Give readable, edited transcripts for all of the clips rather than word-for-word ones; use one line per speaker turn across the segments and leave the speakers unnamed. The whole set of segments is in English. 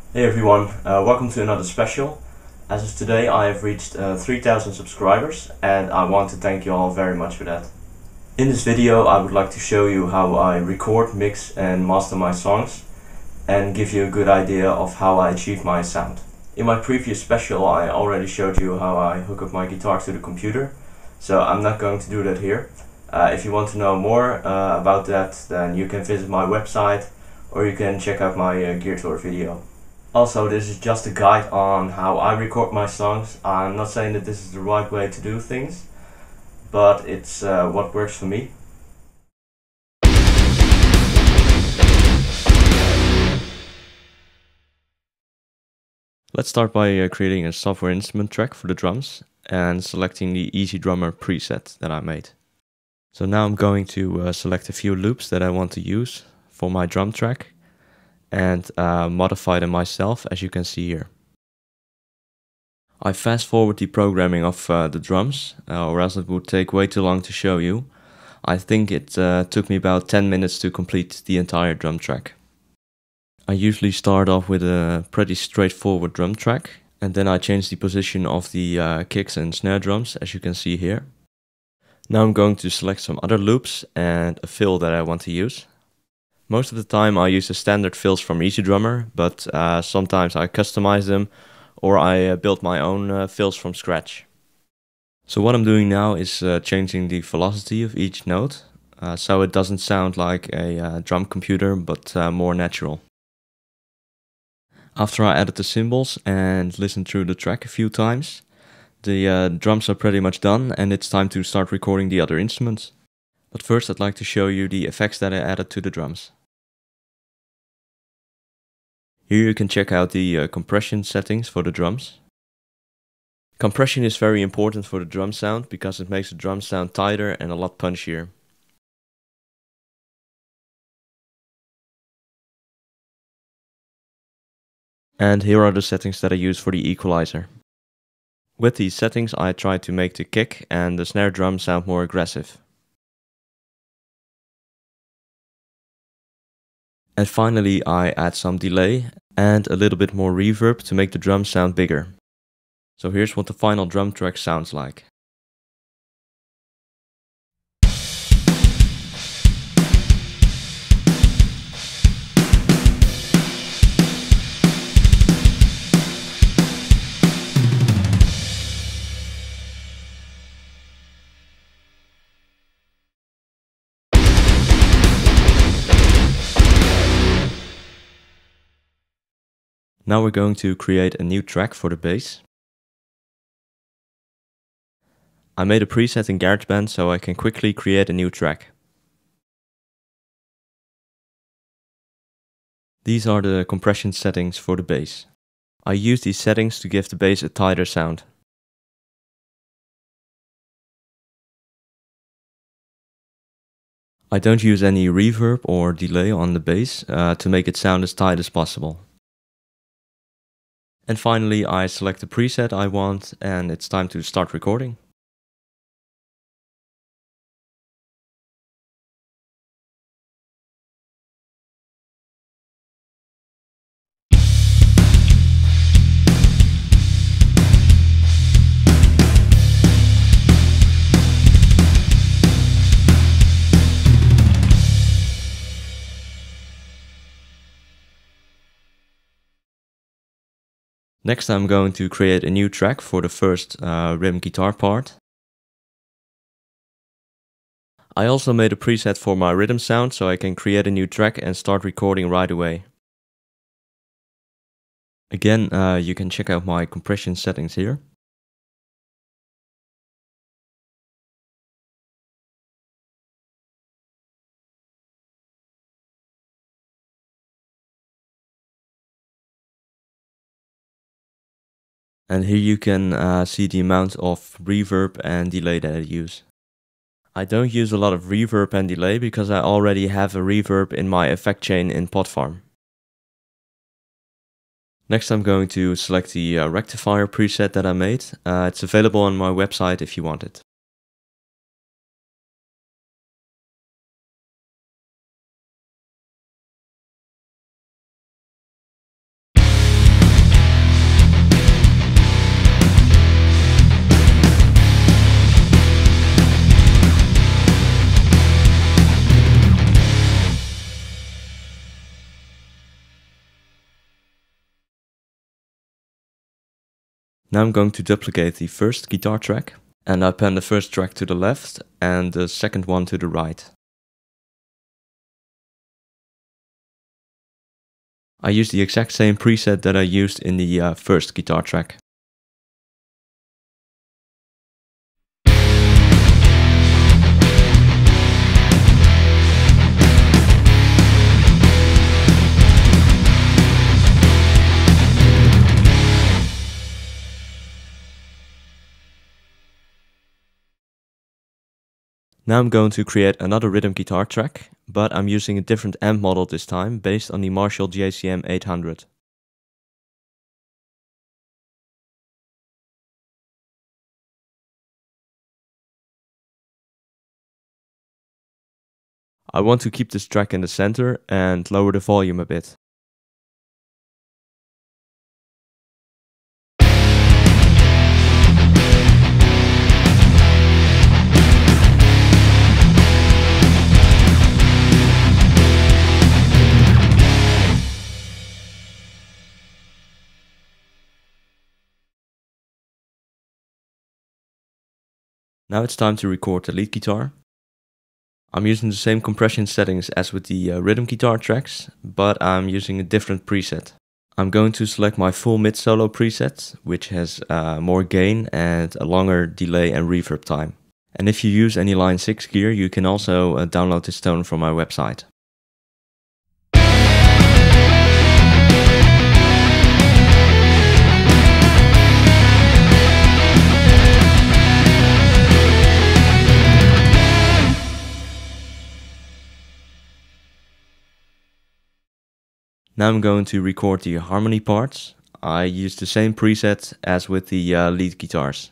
Hey everyone, welcome to another special. As of today I have reached 3000 subscribers and I want to thank you all very much for that. In this video I would like to show you how I record, mix and master my songs and give you a good idea of how I achieve my sound. In my previous special I already showed you how I hook up my guitar to the computer, so I'm not going to do that here. If you want to know more about that, then you can visit my website or you can check out my Gear Tour video. Also, this is just a guide on how I record my songs. I'm not saying that this is the right way to do things, but it's what works for me. Let's start by creating a software instrument track for the drums and selecting the EZDrummer preset that I made. So now I'm going to select a few loops that I want to use for my drum track and modify them myself, as you can see here. I fast forward the programming of the drums, or else it would take way too long to show you. I think it took me about 10 minutes to complete the entire drum track. I usually start off with a pretty straightforward drum track, and then I change the position of the kicks and snare drums, as you can see here. Now I'm going to select some other loops and a fill that I want to use. Most of the time I use the standard fills from EZDrummer, but sometimes I customize them or I build my own fills from scratch. So what I'm doing now is changing the velocity of each note, so it doesn't sound like a drum computer, but more natural. After I added the cymbals and listened through the track a few times, the drums are pretty much done and it's time to start recording the other instruments. But first I'd like to show you the effects that I added to the drums. Here you can check out the compression settings for the drums. Compression is very important for the drum sound because it makes the drum sound tighter and a lot punchier. And here are the settings that I use for the equalizer. With these settings I try to make the kick and the snare drum sound more aggressive. And finally I add some delay and a little bit more reverb to make the drum sound bigger. So here's what the final drum track sounds like. Now we're going to create a new track for the bass. I made a preset in GarageBand so I can quickly create a new track. These are the compression settings for the bass. I use these settings to give the bass a tighter sound. I don't use any reverb or delay on the bass to make it sound as tight as possible. And finally I select the preset I want and it's time to start recording. Next I'm going to create a new track for the first rhythm guitar part. I also made a preset for my rhythm sound so I can create a new track and start recording right away. Again, you can check out my compression settings here. And here you can see the amount of reverb and delay that I use. I don't use a lot of reverb and delay because I already have a reverb in my effect chain in Podfarm. Next I'm going to select the rectifier preset that I made. It's available on my website if you want it. Now I'm going to duplicate the first guitar track, and I pen the first track to the left and the second one to the right. I use the exact same preset that I used in the first guitar track. Now I'm going to create another rhythm guitar track, but I'm using a different amp model this time, based on the Marshall JCM 800. I want to keep this track in the center and lower the volume a bit. Now it's time to record the lead guitar. I'm using the same compression settings as with the rhythm guitar tracks, but I'm using a different preset. I'm going to select my full mid solo preset, which has more gain and a longer delay and reverb time. And if you use any Line 6 gear, you can also download this tone from my website. Now I'm going to record the harmony parts. I use the same preset as with the lead guitars.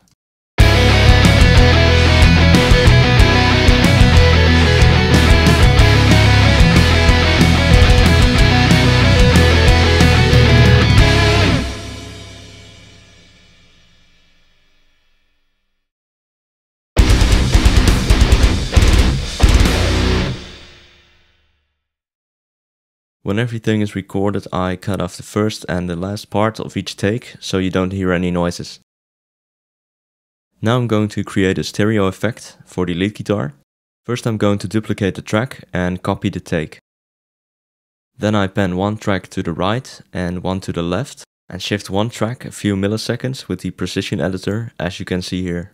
When everything is recorded, I cut off the first and the last part of each take, so you don't hear any noises. Now I'm going to create a stereo effect for the lead guitar. First I'm going to duplicate the track and copy the take. Then I pen one track to the right and one to the left, and shift one track a few milliseconds with the precision editor, as you can see here.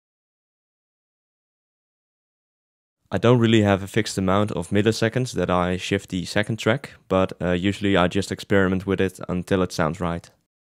I don't really have a fixed amount of milliseconds that I shift the second track, but usually I just experiment with it until it sounds right.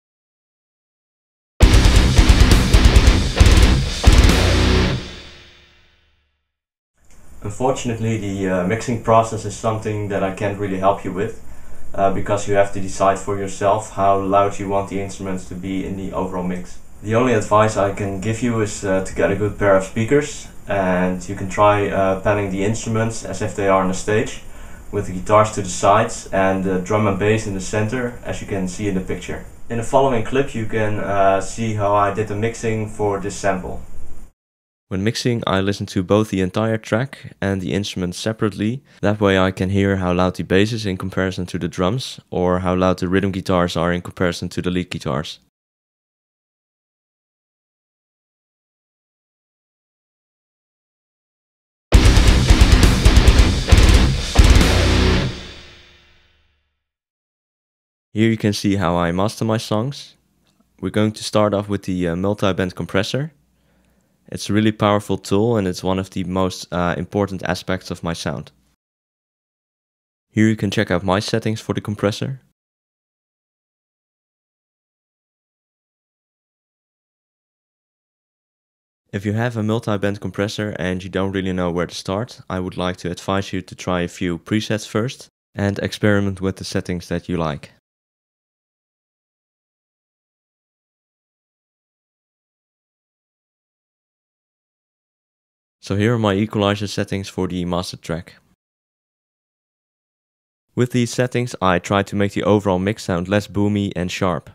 Unfortunately, the mixing process is something that I can't really help you with, because you have to decide for yourself how loud you want the instruments to be in the overall mix. The only advice I can give you is to get a good pair of speakers, and you can try panning the instruments as if they are on a stage, with the guitars to the sides and the drum and bass in the center, as you can see in the picture. In the following clip you can see how I did the mixing for this sample. When mixing, I listen to both the entire track and the instruments separately. That way I can hear how loud the bass is in comparison to the drums, or how loud the rhythm guitars are in comparison to the lead guitars. Here you can see how I master my songs. We're going to start off with the multi-band compressor. It's a really powerful tool, and it's one of the most important aspects of my sound. Here you can check out my settings for the compressor. If you have a multi-band compressor and you don't really know where to start, I would like to advise you to try a few presets first and experiment with the settings that you like. So here are my equalizer settings for the master track. With these settings I try to make the overall mix sound less boomy and sharp.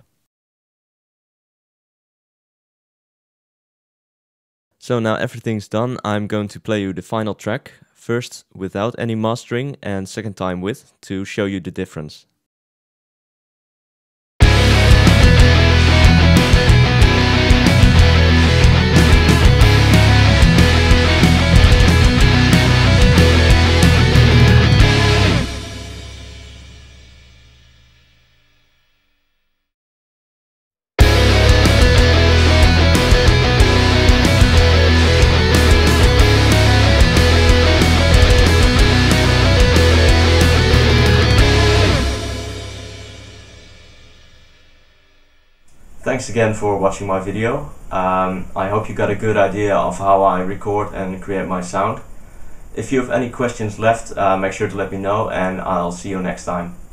So now everything's done, I'm going to play you the final track, first without any mastering and second time with, to show you the difference. Thanks again for watching my video. I hope you got a good idea of how I record and create my sound. If you have any questions left, make sure to let me know, and I'll see you next time.